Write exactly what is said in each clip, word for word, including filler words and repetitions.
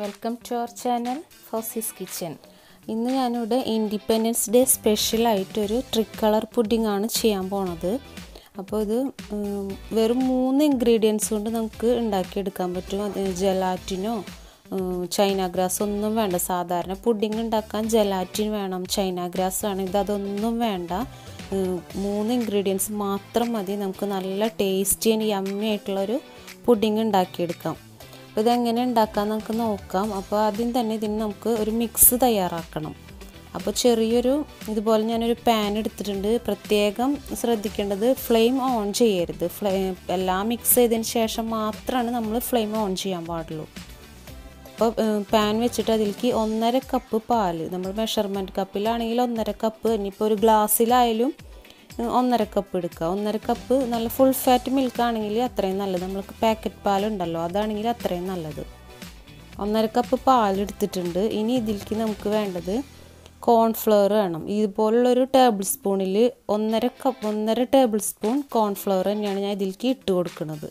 Welcome to our channel FOUSI'S Kitchen. ഇന്ന് ഞാനിവിടെ independence day special ആയിട്ട് ഒരു ട്രിക്കളർ പുഡിംഗ് ആണ് ചെയ്യാൻ പോണത്. അപ്പോൾ ഇത് വെറും മൂന്ന് ഇൻഗ്രീഡിയൻസ് കൊണ്ട് നമുക്ക് ഉണ്ടാക്കി എടുക്കാൻ പറ്റും. ജെലാറ്റിനോ ചൈന ഗ്രാസ് ഒന്നും വേണ്ട. സാധാരണ പുഡിംഗ് ഉണ്ടാക്കാൻ ജെലാറ്റിൻ വേണം, ചൈന ഗ്രാസ് വേണം. ഇത് അതൊന്നും വേണ്ട. മൂന്ന് ഇൻഗ്രീഡിയൻസ് മാത്രം മതി നമുക്ക് നല്ല ടേസ്റ്റി ആൻഡ് യമ്മി ആയിട്ടുള്ളൊരു പുഡിംഗ് ഉണ്ടാക്കിയെടുക്കാം. അപ്പോൾ ഇതെങ്ങനെ ഉണ്ടാക്കാൻ നമുക്ക് നോക്കാം. അപ്പോൾ ആദ്യം തന്നെ ഇതിന് നമുക്ക് ഒരു മിക്സ് തയ്യാറാക്കണം. അപ്പോൾ ചെറിയൊരു ഇതുപോലെ ഞാനൊരു പാൻ എടുത്തിട്ടുണ്ട്. പ്രത്യേകം ശ്രദ്ധിക്കേണ്ടത് ഫ്ലെയിം ഓൺ ചെയ്യരുത്. ഫ്ലെയിം എല്ലാം മിക്സ് ചെയ്തതിന് ശേഷം മാത്രമാണ് നമ്മൾ ഫ്ലെയിം ഓൺ ചെയ്യാൻ പാടുള്ളൂ. അപ്പോൾ പാൻ വെച്ചിട്ട് അതിലേക്ക് ഒന്നര കപ്പ് പാല്, നമ്മൾ മെഷർമെൻറ്റ് കപ്പിലാണെങ്കിൽ ഒന്നര കപ്പ്, ഇനിയിപ്പോൾ ഒരു ഗ്ലാസ്സിലായാലും ഒന്നര കപ്പ് എടുക്കുക. ഒന്നര കപ്പ് നല്ല ഫുൾ ഫാറ്റ് മിൽക്ക് ആണെങ്കിൽ അത്രയും നല്ലത്. നമ്മൾക്ക് പാക്കറ്റ് പാലുണ്ടല്ലോ, അതാണെങ്കിൽ അത്രയും നല്ലത്. ഒന്നര കപ്പ് പാലെടുത്തിട്ടുണ്ട്. ഇനി ഇതിലേക്ക് നമുക്ക് വേണ്ടത് കോൺഫ്ലവർ വേണം. ഇതുപോലുള്ളൊരു ടേബിൾ സ്പൂണിൽ ഒന്നര കപ്പ് ഒന്നര ടേബിൾ സ്പൂൺ കോൺഫ്ലവർ തന്നെയാണ് ഞാൻ ഇതിലേക്ക് ഇട്ട് കൊടുക്കുന്നത്.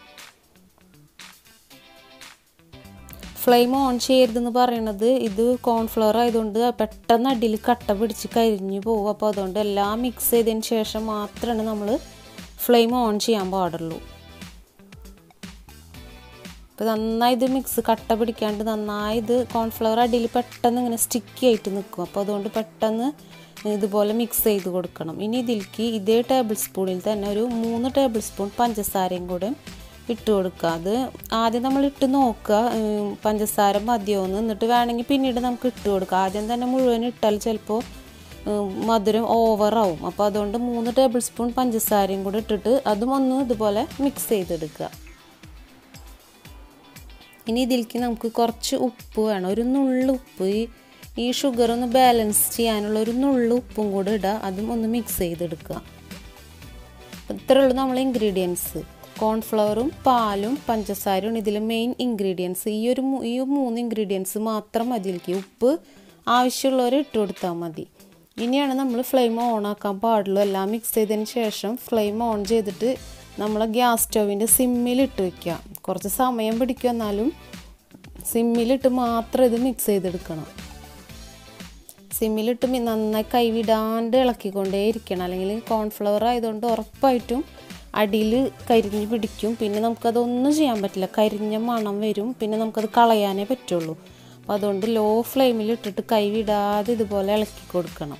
ഫ്ലെയിം ഓൺ ചെയ്യരുതെന്ന് പറയുന്നത് ഇത് കോൺഫ്ലവർ ആയതുകൊണ്ട് പെട്ടെന്ന് അടിയിൽ കട്ട പിടിച്ച് കരിഞ്ഞു പോകും. അപ്പോൾ അതുകൊണ്ട് എല്ലാം മിക്സ് ചെയ്തതിന് ശേഷം മാത്രമാണ് നമ്മൾ ഫ്ലെയിം ഓൺ ചെയ്യാൻ പാടുള്ളൂ. അപ്പോൾ നന്നായി ഇത് മിക്സ് കട്ട പിടിക്കാണ്ട് നന്നായി ഇത് കോൺഫ്ലവർ അടിയിൽ പെട്ടെന്ന് ഇങ്ങനെ സ്റ്റിക്കി ആയിട്ട് നിൽക്കും. അപ്പോൾ അതുകൊണ്ട് പെട്ടെന്ന് ഇതുപോലെ മിക്സ് ചെയ്ത് കൊടുക്കണം. ഇനി ഇതിലേക്ക് ഇതേ ടേബിൾ സ്പൂണിൽ തന്നെ ഒരു മൂന്ന് ടേബിൾ സ്പൂൺ പഞ്ചസാരയും കൂടെ ഇട്ട് കൊടുക്കുക. അത് ആദ്യം നമ്മൾ ഇട്ട് നോക്കുക പഞ്ചസാര മതിയോന്ന്, എന്നിട്ട് വേണമെങ്കിൽ പിന്നീട് നമുക്ക് ഇട്ട് കൊടുക്കുക. ആദ്യം തന്നെ മുഴുവൻ ഇട്ടാൽ ചിലപ്പോൾ മധുരം ഓവറാവും. അപ്പോൾ അതുകൊണ്ട് മൂന്ന് ടേബിൾ സ്പൂൺ പഞ്ചസാരയും കൂടെ ഇട്ടിട്ട് അതും ഒന്ന് ഇതുപോലെ മിക്സ് ചെയ്തെടുക്കുക. ഇനി ഇതിലേക്ക് നമുക്ക് കുറച്ച് ഉപ്പ് വേണം, ഒരു നുള്ളു ഉപ്പ്. ഈ ഈ ഷുഗർ ഒന്ന് ബാലൻസ് ചെയ്യാനുള്ള ഒരു നുള്ളു ഉപ്പും കൂടെ ഇടുക. അതും ഒന്ന് മിക്സ് ചെയ്തെടുക്കുക. ഇത്രയേ ഉള്ളൂ നമ്മൾ ഇൻഗ്രീഡിയൻസ്. കോൺഫ്ലവറും പാലും പഞ്ചസാരയും ഇതിൽ മെയിൻ ഇൻഗ്രീഡിയൻസ്. ഈ ഒരു ഈ മൂന്ന് ഇൻഗ്രീഡിയൻസ് മാത്രം മതി. ഇതിലേക്ക് ഉപ്പ് ആവശ്യമുള്ളവർ ഇട്ട് കൊടുത്താൽ മതി. ഇനിയാണ് നമ്മൾ ഫ്ലെയിം ഓൺ ആക്കാൻ പാടുള്ളൂ. എല്ലാം മിക്സ് ചെയ്തതിന് ശേഷം ഫ്ലെയിം ഓൺ ചെയ്തിട്ട് നമ്മൾ ഗ്യാസ് സ്റ്റൗവിൻ്റെ സിമ്മിലിട്ട് വയ്ക്കുക. കുറച്ച് സമയം പിടിക്കും, എന്നാലും സിമ്മിലിട്ട് മാത്രം ഇത് മിക്സ് ചെയ്തെടുക്കണം. സിമ്മിലിട്ട് നന്നായി കൈവിടാണ്ട് ഇളക്കിക്കൊണ്ടേ ഇരിക്കണം, അല്ലെങ്കിൽ കോൺഫ്ലവർ ആയതുകൊണ്ട് ഉറപ്പായിട്ടും അടിയിൽ കരിഞ്ഞ് പിടിക്കും. പിന്നെ നമുക്കതൊന്നും ചെയ്യാൻ പറ്റില്ല, കരിഞ്ഞ മണം വരും. പിന്നെ നമുക്കത് കളയാനേ പറ്റുള്ളൂ. അപ്പോൾ അതുകൊണ്ട് ലോ ഫ്ലെയിമിൽ ഇട്ടിട്ട് കൈ വിടാതെ ഇതുപോലെ ഇളക്കി കൊടുക്കണം.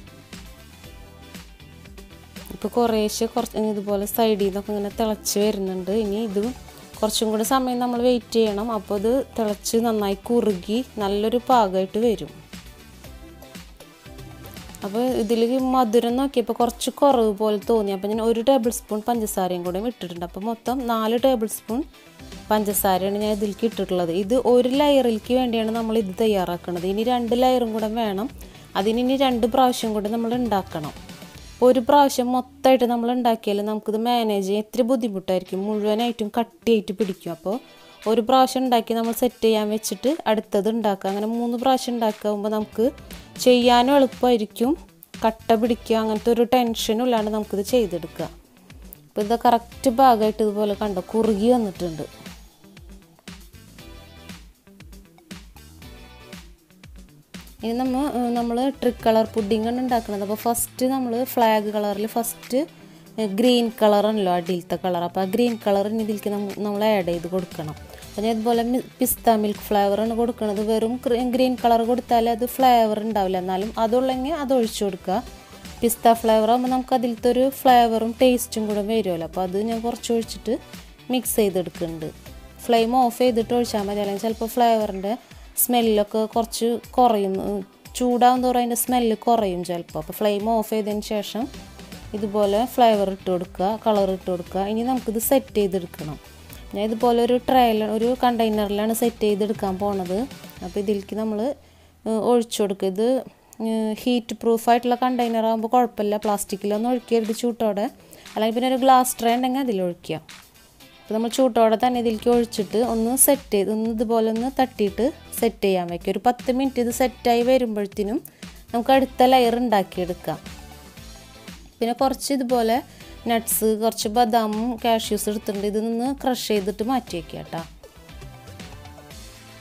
ഇപ്പോൾ കുറേശ്ശെ കുറച്ച് ഇതുപോലെ സൈഡിൽ നിന്നൊക്കെ ഇങ്ങനെ തിളച്ച് വരുന്നുണ്ട്. ഇനി ഇത് കുറച്ചും കൂടെ സമയം നമ്മൾ വെയിറ്റ് ചെയ്യണം. അപ്പോൾ ഇത് തിളച്ച് നന്നായി കുറുകി നല്ലൊരു പാകമായിട്ട് വരും. അപ്പോൾ ഇതിൽ മധുരം നോക്കിയപ്പോൾ കുറച്ച് കുറവ് പോലെ തോന്നി. അപ്പോൾ ഞാൻ ഒരു ടേബിൾ സ്പൂൺ പഞ്ചസാരയും കൂടെ ഇട്ടിട്ടുണ്ട്. അപ്പോൾ മൊത്തം നാല് ടേബിൾ സ്പൂൺ പഞ്ചസാരയാണ് ഞാൻ ഇതിലേക്ക് ഇട്ടിട്ടുള്ളത്. ഇത് ഒരു ലെയറിലേക്ക് വേണ്ടിയാണ് നമ്മൾ ഇത് തയ്യാറാക്കുന്നത്. ഇനി രണ്ട് ലെയറും കൂടെ വേണം. അതിന് ഇനി രണ്ട് പ്രാവശ്യം കൂടെ നമ്മൾ ഉണ്ടാക്കണം. ഒരു പ്രാവശ്യം മൊത്തമായിട്ട് നമ്മൾ ഉണ്ടാക്കിയാൽ നമുക്കിത് മാനേജ് ചെയ്യാൻ ഇത്തിരി ബുദ്ധിമുട്ടായിരിക്കും, മുഴുവനായിട്ടും കട്ടിയായിട്ട് പിടിക്കും. അപ്പോൾ ഒരു പ്രാവശ്യം ഉണ്ടാക്കി നമ്മൾ സെറ്റ് ചെയ്യാൻ വെച്ചിട്ട് അടുത്തത് ഉണ്ടാക്കുക. അങ്ങനെ മൂന്ന് പ്രാവശ്യം ഉണ്ടാക്കുമ്പോൾ നമുക്ക് ചെയ്യാനും എളുപ്പമായിരിക്കും, കട്ട പിടിക്കുക അങ്ങനത്തെ ഒരു ടെൻഷനും ഇല്ലാണ്ട് നമുക്കിത് ചെയ്തെടുക്കുക. അപ്പോൾ ഇത് കറക്റ്റ് ഭാഗമായിട്ട് ഇതുപോലെ കണ്ടോ കുറുകി വന്നിട്ടുണ്ട്. ഇനി നമ്മൾ നമ്മൾ ട്രിക്കളർ പുഡിങ്ങാണ് ഉണ്ടാക്കുന്നത്. അപ്പോൾ ഫസ്റ്റ് നമ്മൾ ഫ്ലാഗ് കളറിൽ ഫസ്റ്റ് ഗ്രീൻ കളറാണല്ലോ അടിയിലത്തെ കളർ. അപ്പോൾ ആ ഗ്രീൻ കളറിന് ഇതിലേക്ക് നമ്മൾ ആഡ് ചെയ്ത് കൊടുക്കണം. അപ്പോൾ ഞാൻ ഇതുപോലെ പിസ്ത മിൽക്ക് ഫ്ലേവറാണ് കൊടുക്കുന്നത്. വെറും ഗ്രീൻ കളർ കൊടുത്താൽ അത് ഫ്ലേവർ ഉണ്ടാവില്ല, എന്നാലും അതുള്ളെങ്കിൽ അത് ഒഴിച്ചു കൊടുക്കുക. പിസ്ത ഫ്ലേവർ ആകുമ്പോൾ നമുക്ക് അതിലത്തെ ഒരു ഫ്ലേവറും ടേസ്റ്റും കൂടെ വരുമല്ലോ. അപ്പോൾ അത് ഞാൻ കുറച്ച് ഒഴിച്ചിട്ട് മിക്സ് ചെയ്തെടുക്കുന്നുണ്ട്. ഫ്ലെയിം ഓഫ് ചെയ്തിട്ട് ഒഴിച്ചാൽ മതി, അല്ലെങ്കിൽ ചിലപ്പോൾ ഫ്ലേവറിൻ്റെ സ്മെല്ലൊക്കെ കുറച്ച് കുറയും. ചൂടാകും തോറും അതിൻ്റെ സ്മെല്ല് കുറയും ചിലപ്പോൾ. അപ്പോൾ ഫ്ലെയിം ഓഫ് ചെയ്തതിന് ശേഷം ഇതുപോലെ ഫ്ലേവർ ഇട്ട് കൊടുക്കുക, കളർ ഇട്ട് കൊടുക്കുക. ഇനി നമുക്കിത് സെറ്റ് ചെയ്തെടുക്കണം. ഞാൻ ഇതുപോലെ ഒരു ട്രയൽ ഒരു കണ്ടെയ്നറിലാണ് സെറ്റ് ചെയ്തെടുക്കാൻ പോണത്. അപ്പോൾ ഇതിലേക്ക് നമ്മൾ ഒഴിച്ചു കൊടുക്കുക. ഇത് ഹീറ്റ് പ്രൂഫായിട്ടുള്ള കണ്ടെയ്നർ ആകുമ്പോൾ കുഴപ്പമില്ല, പ്ലാസ്റ്റിക്കിലൊന്നും ഒഴിക്കരുത് ചൂട്ടോടെ. അല്ലെങ്കിൽ പിന്നെ ഒരു ഗ്ലാസ് ട്രേ ഉണ്ടെങ്കിൽ അതിലൊഴിക്കുക. അപ്പോൾ നമ്മൾ ചൂട്ടോടെ തന്നെ ഇതിലേക്ക് ഒഴിച്ചിട്ട് ഒന്ന് സെറ്റ് ചെയ്ത് ഒന്ന് ഇതുപോലെ ഒന്ന് തട്ടിയിട്ട് സെറ്റ് ചെയ്യാൻ വയ്ക്കുക. ഒരു പത്ത് മിനിറ്റ് ഇത് സെറ്റായി വരുമ്പോഴത്തേനും നമുക്ക് അടുത്ത ലെയർ ഉണ്ടാക്കിയെടുക്കാം. പിന്നെ കുറച്ച് ഇതുപോലെ നട്ട്സ്, കുറച്ച് ബദാമും കാഷ്യൂസ് എടുത്തിട്ടുണ്ട്. ഇത് നിന്ന് ക്രഷ് ചെയ്തിട്ട് മാറ്റി വയ്ക്കുക കേട്ടോ.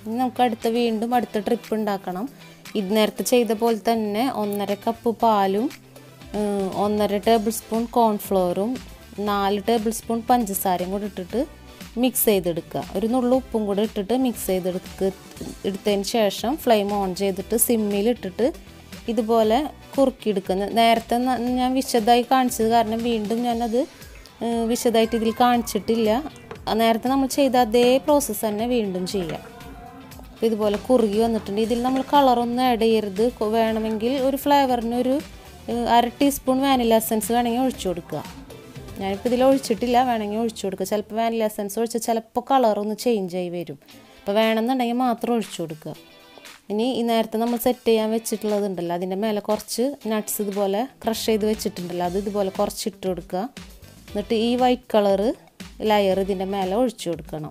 ഇനി നമുക്ക് അടുത്ത വീണ്ടും അടുത്ത ട്രിപ്പ് ഉണ്ടാക്കണം. ഇത് നേരത്തെ ചെയ്ത പോലെ തന്നെ ഒന്നര കപ്പ് പാലും ഒന്നര ടേബിൾ സ്പൂൺ കോൺഫ്ലോറും നാല് ടേബിൾ സ്പൂൺ പഞ്ചസാരയും കൂടി ഇട്ടിട്ട് മിക്സ് ചെയ്തെടുക്കുക. ഒരു നുള്ളു ഉപ്പും കൂടി ഇട്ടിട്ട് മിക്സ് ചെയ്തെടുക്കുക. എടുത്തതിന് ശേഷം ഫ്ലെയിം ഓൺ ചെയ്തിട്ട് സിമ്മിൽ ഇട്ടിട്ട് ഇതുപോലെ കുറുക്കിയെടുക്കുക. നേരത്തെ ഞാൻ വിശദമായി കാണിച്ചത് കാരണം വീണ്ടും ഞാനത് വിശദമായിട്ട് ഇതിൽ കാണിച്ചിട്ടില്ല. നേരത്തെ നമ്മൾ ചെയ്ത അതേ പ്രോസസ്സ് തന്നെ വീണ്ടും ചെയ്യാം. അപ്പോൾ ഇതുപോലെ കുറുകി വന്നിട്ടുണ്ട്. ഇതിൽ നമ്മൾ കളറൊന്നും ആഡ് ചെയ്യരുത്. വേണമെങ്കിൽ ഒരു ഫ്ലേവറിന് ഒരു അര ടീസ്പൂൺ വാനില എസൻസ് വേണമെങ്കിൽ ഒഴിച്ചു കൊടുക്കുക. ഞാനിപ്പോൾ ഇതിൽ ഒഴിച്ചിട്ടില്ല, വേണമെങ്കിൽ ഒഴിച്ചു കൊടുക്കുക. ചിലപ്പോൾ വാനില എസൻസ് ഒഴിച്ചാൽ ചിലപ്പോൾ കളറൊന്ന് ചേഞ്ച് ആയി വരും. അപ്പോൾ വേണമെന്നുണ്ടെങ്കിൽ മാത്രം ഒഴിച്ചു കൊടുക്കുക. ഇനി ഈ നേരത്തെ നമ്മൾ സെറ്റ് ചെയ്യാൻ വെച്ചിട്ടുള്ളതുണ്ടല്ലോ, അതിൻ്റെ മേലെ കുറച്ച് നട്ട്സ് ഇതുപോലെ ക്രഷ് ചെയ്ത് വെച്ചിട്ടുണ്ടല്ലോ, അത് ഇതുപോലെ കുറച്ച് ഇട്ട് കൊടുക്കുക. എന്നിട്ട് ഈ വൈറ്റ് കളറ് ലെയർ ഇതിൻ്റെ മേലെ ഒഴിച്ചു കൊടുക്കണം.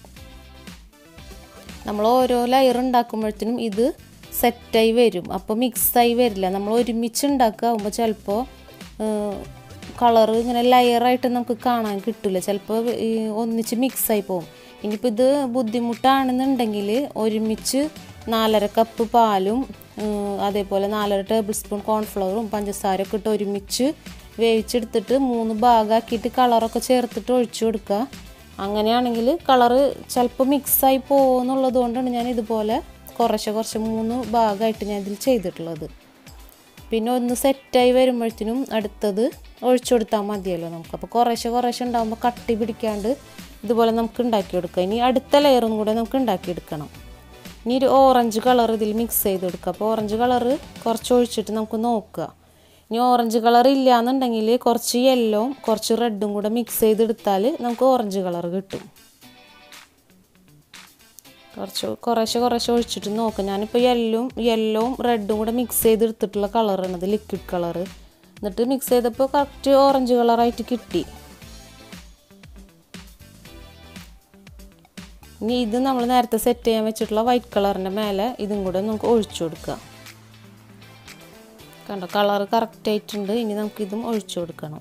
നമ്മൾ ഓരോ ലെയർ ഉണ്ടാക്കുമ്പോഴത്തേനും ഇത് സെറ്റായി വരും. അപ്പോൾ മിക്സായി വരില്ല. നമ്മൾ ഒരുമിച്ച് ഉണ്ടാക്കുമ്പോൾ ചിലപ്പോൾ കളറ് ഇങ്ങനെ ലെയറായിട്ട് നമുക്ക് കാണാൻ കിട്ടില്ല. ചിലപ്പോൾ ഒന്നിച്ച് മിക്സായി പോകും. ഇനിയിപ്പോൾ ഇത് ബുദ്ധിമുട്ടാണെന്നുണ്ടെങ്കിൽ ഒരുമിച്ച് നാലര കപ്പ് പാലും അതേപോലെ നാലര ടേബിൾ സ്പൂൺ കോൺഫ്ലവറും പഞ്ചസാരയൊക്കെ ഇട്ട് ഒരുമിച്ച് വേവിച്ചെടുത്തിട്ട് മൂന്ന് ഭാഗമാക്കിയിട്ട് കളറൊക്കെ ചേർത്തിട്ട് ഒഴിച്ചു കൊടുക്കുക. അങ്ങനെയാണെങ്കിൽ കളറ് ചിലപ്പോൾ മിക്സായി പോകുമെന്നുള്ളത് കൊണ്ടാണ് ഞാൻ ഇതുപോലെ കുറച്ച് കുറച്ച് മൂന്ന് ഭാഗമായിട്ട് ഞാൻ ഇതിൽ ചെയ്തിട്ടുള്ളത്. പിന്നെ ഒന്ന് സെറ്റായി വരുമ്പോഴത്തേനും അടുത്തത് ഒഴിച്ചു കൊടുത്താൽ മതിയല്ലോ നമുക്ക്. അപ്പോൾ കുറേശ്ശെ കുറേശ്ശെ ഉണ്ടാകുമ്പോൾ കട്ടി പിടിക്കാണ്ട് ഇതുപോലെ നമുക്ക് ഉണ്ടാക്കിയെടുക്കാം. ഇനി അടുത്ത ലെയറും കൂടെ നമുക്ക് ഉണ്ടാക്കിയെടുക്കണം. ഇനി ഒരു ഓറഞ്ച് കളർ ഇതിൽ മിക്സ് ചെയ്ത് കൊടുക്കുക. അപ്പോൾ ഓറഞ്ച് കളറ് കുറച്ച് ഒഴിച്ചിട്ട് നമുക്ക് നോക്കുക. ഇനി ഓറഞ്ച് കളർ ഇല്ല എന്നുണ്ടെങ്കിൽ കുറച്ച് യെല്ലോയും കുറച്ച് റെഡും കൂടെ മിക്സ് ചെയ്തെടുത്താൽ നമുക്ക് ഓറഞ്ച് കളർ കിട്ടും. കുറച്ച് കുറേശ്ശെ കുറേശ്ശെ ഒഴിച്ചിട്ട് നോക്കാം. ഞാനിപ്പോൾ യെല്ലോയും യെല്ലോയും റെഡും കൂടെ മിക്സ് ചെയ്തെടുത്തിട്ടുള്ള കളറാണത്, ലിക്വിഡ് കളറ്. എന്നിട്ട് മിക്സ് ചെയ്തപ്പോൾ കറക്റ്റ് ഓറഞ്ച് കളറായിട്ട് കിട്ടി. ഇനി ഇത് നമ്മൾ നേരത്തെ സെറ്റ് ചെയ്യാൻ വെച്ചിട്ടുള്ള വൈറ്റ് കളറിൻ്റെ മേലെ ഇതും കൂടെ നമുക്ക് ഒഴിച്ചു കൊടുക്കുക. കണ്ടോ, കളറ് കറക്റ്റ് ആയിട്ടുണ്ട്. ഇനി നമുക്കിതും ഒഴിച്ചു കൊടുക്കണം.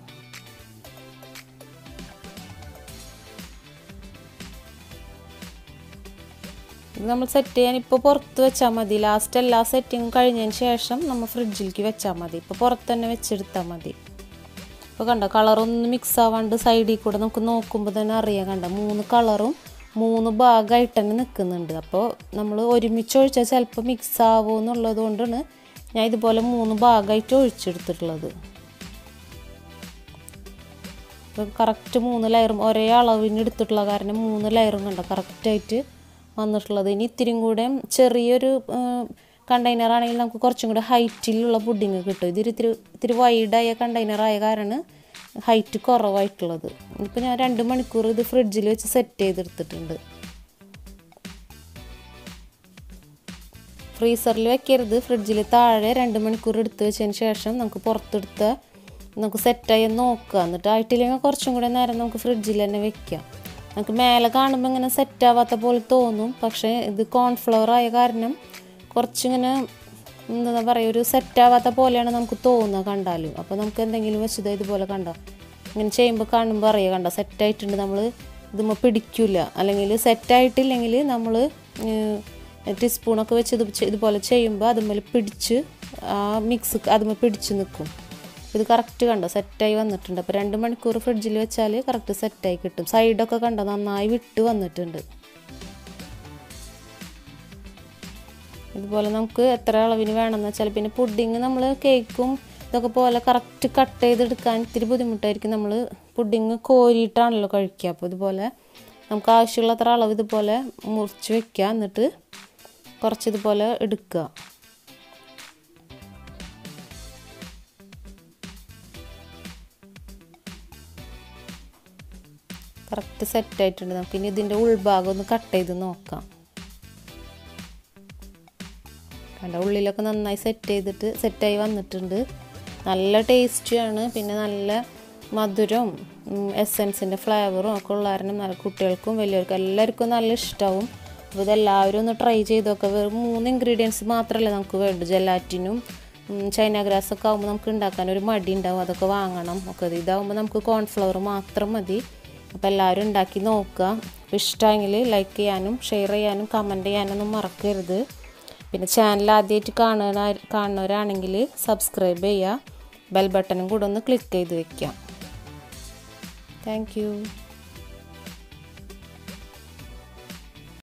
ഇത് നമ്മൾ സെറ്റ് ചെയ്യാൻ ഇപ്പോൾ പുറത്ത് വെച്ചാൽ മതി. ലാസ്റ്റ് എല്ലാ സെറ്റിങ്ങും കഴിഞ്ഞതിന് ശേഷം നമ്മൾ ഫ്രിഡ്ജിലേക്ക് വെച്ചാൽ മതി. ഇപ്പോൾ പുറത്ത് തന്നെ വെച്ചെടുത്താൽ മതി. ഇപ്പോൾ കണ്ടോ, കളറൊന്നും മിക്സ് ആവാണ്ട് സൈഡിൽ കൂടെ നമുക്ക് നോക്കുമ്പോൾ തന്നെ അറിയാം. കണ്ടോ, മൂന്ന് കളറും മൂന്ന് ഭാഗമായിട്ട് തന്നെ നിൽക്കുന്നുണ്ട്. അപ്പോൾ നമ്മൾ ഒരുമിച്ച് ഒഴിച്ചാൽ ചിലപ്പോൾ മിക്സ് ആവുമോ എന്നുള്ളത് കൊണ്ടാണ് ഞാൻ ഇതുപോലെ മൂന്ന് ഭാഗമായിട്ട് ഒഴിച്ചെടുത്തിട്ടുള്ളത്. ഇപ്പോൾ കറക്റ്റ് മൂന്ന് ലെയറും ഒരേ അളവിന് എടുത്തിട്ടുള്ള കാരണം മൂന്ന് ലെയറും കണ്ടോ കറക്റ്റായിട്ട് വന്നിട്ടുള്ളത്. ഇനി ഇത്തിരിയും കൂടെ ചെറിയൊരു കണ്ടെയ്നർ ആണെങ്കിൽ നമുക്ക് കുറച്ചും കൂടെ ഹൈറ്റിലുള്ള പുഡിങ് കിട്ടും. ഇതൊരു ഇത്തിരി ഇത്തിരി വൈഡായ കണ്ടെയ്നറായ കാരണം ഹൈറ്റ് കുറവായിട്ടുള്ളത്. ഇപ്പോൾ ഞാൻ രണ്ട് മണിക്കൂർ ഇത് ഫ്രിഡ്ജിൽ വെച്ച് സെറ്റ് ചെയ്തെടുത്തിട്ടുണ്ട്. ഫ്രീസറിൽ വെക്കരുത്, ഫ്രിഡ്ജിൽ താഴെ രണ്ട് മണിക്കൂർ എടുത്ത് വെച്ചതിന് ശേഷം നമുക്ക് പുറത്തെടുത്ത് നമുക്ക് സെറ്റായി നോക്കുക. എന്നിട്ട് ആയിട്ടില്ലെങ്കിൽ കുറച്ചും കൂടെ നേരം നമുക്ക് ഫ്രിഡ്ജിൽ തന്നെ വെക്കാം. നമുക്ക് മേലെ കാണുമ്പോൾ ഇങ്ങനെ സെറ്റാവാത്ത പോലെ തോന്നും, പക്ഷേ ഇത് കോൺഫ്ലവർ ആയ കാരണം കുറച്ചിങ്ങനെ എന്താ പറയുക, ഒരു സെറ്റാവാത്ത പോലെയാണ് നമുക്ക് തോന്നുക കണ്ടാലും. അപ്പോൾ നമുക്ക് എന്തെങ്കിലും വെച്ചത് ഇതുപോലെ കണ്ടോ, ഇങ്ങനെ ചെയ്യുമ്പോൾ കാണുമ്പോൾ അറിയാം കണ്ടോ സെറ്റായിട്ടുണ്ട്. നമ്മൾ ഇതുമ്പോൾ പിടിക്കില്ല. അല്ലെങ്കിൽ സെറ്റായിട്ടില്ലെങ്കിൽ നമ്മൾ ടീസ്പൂണൊക്കെ വെച്ച് ഇത് ഇതുപോലെ ചെയ്യുമ്പോൾ അതുമ്മേൽ പിടിച്ച് ആ മിക്സ് അതുമ്മേൽ പിടിച്ച് നിൽക്കും. ഇത് കറക്റ്റ് കണ്ടോ സെറ്റായി വന്നിട്ടുണ്ട്. അപ്പോൾ രണ്ട് മണിക്കൂർ ഫ്രിഡ്ജിൽ വെച്ചാൽ കറക്റ്റ് സെറ്റായി കിട്ടും. സൈഡൊക്കെ കണ്ടോ നന്നായി വിട്ട് വന്നിട്ടുണ്ട്. ഇതുപോലെ നമുക്ക് എത്ര അളവിന് വേണമെന്ന് വെച്ചാൽ, പിന്നെ പുഡിങ് നമ്മൾ കേക്കും ഇതൊക്കെ പോലെ കറക്റ്റ് കട്ട് ചെയ്തെടുക്കാൻ ഇത്തിരി ബുദ്ധിമുട്ടായിരിക്കും. നമ്മൾ പുഡിങ് കോരിയിട്ടാണല്ലോ കഴിക്കുക. അപ്പോൾ ഇതുപോലെ നമുക്ക് ആവശ്യമുള്ള അത്ര അളവ് ഇതുപോലെ മുറിച്ച് വയ്ക്കുക. എന്നിട്ട് കുറച്ച് ഇതുപോലെ എടുക്കുക. കറക്റ്റ് സെറ്റായിട്ടുണ്ട്. നമുക്കിനി ഇതിൻ്റെ ഉൾഭാഗം ഒന്ന് കട്ട് ചെയ്ത് നോക്കാം. കണ്ട ഉള്ളിലൊക്കെ നന്നായി സെറ്റ് ചെയ്തിട്ട് സെറ്റായി വന്നിട്ടുണ്ട്. നല്ല ടേസ്റ്റിയാണ്. പിന്നെ നല്ല മധുരവും എസൻസിൻ്റെ ഫ്ലേവറും ഒക്കെ ഉള്ള കാരണം നല്ല കുട്ടികൾക്കും വലിയവർക്കും എല്ലാവർക്കും നല്ല ഇഷ്ടമാവും. അപ്പോൾ ഇതെല്ലാവരും ഒന്ന് ട്രൈ ചെയ്ത് നോക്കുക. വെറും മൂന്ന് ഇൻഗ്രീഡിയൻസ് മാത്രമല്ല നമുക്ക് വേണ്ടു. ജെലാറ്റിനും ചൈന ഗ്രാസൊക്കെ ആകുമ്പോൾ നമുക്ക് ഉണ്ടാക്കാൻ ഒരു മടി ഉണ്ടാവും, അതൊക്കെ വാങ്ങണം ഒക്കെ. ഇതാകുമ്പോൾ നമുക്ക് കോൺഫ്ലവർ മാത്രം മതി. അപ്പോൾ എല്ലാവരും ഉണ്ടാക്കി നോക്കുക. അപ്പോൾ ഇഷ്ടമെങ്കിൽ ലൈക്ക് ചെയ്യാനും ഷെയർ ചെയ്യാനും കമൻറ്റ് ചെയ്യാനൊന്നും മറക്കരുത്. പിന്നെ ചാനൽ ആദ്യമായിട്ട് കാണുന്ന കാണുന്നവരാണെങ്കിൽ സബ്സ്ക്രൈബ് ചെയ്യുക, ബെൽ ബട്ടണും കൂടെ ഒന്ന് ക്ലിക്ക് ചെയ്ത് വയ്ക്കുക. Thank U.